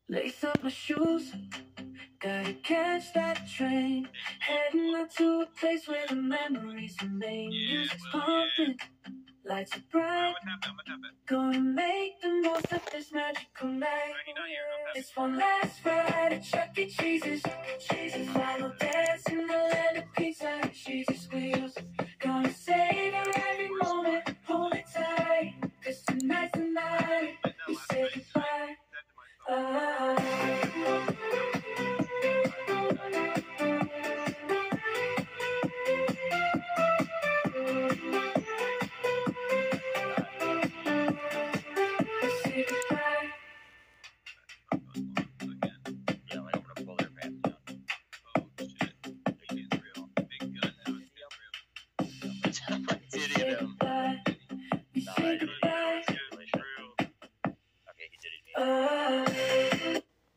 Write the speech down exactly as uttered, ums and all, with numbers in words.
Lace up my shoes, gotta catch that train. Heading out to a place where the memories remain. Music's pumping, lights are bright. Gonna make the most of this magical night. It's one last ride at Chuck E. Cheese's. Cheese's final dance in the land of pizza and cheese's wheels. Gonna savor every moment, hold it tight. Cause tonight's the night we say goodbye. Ah. Uh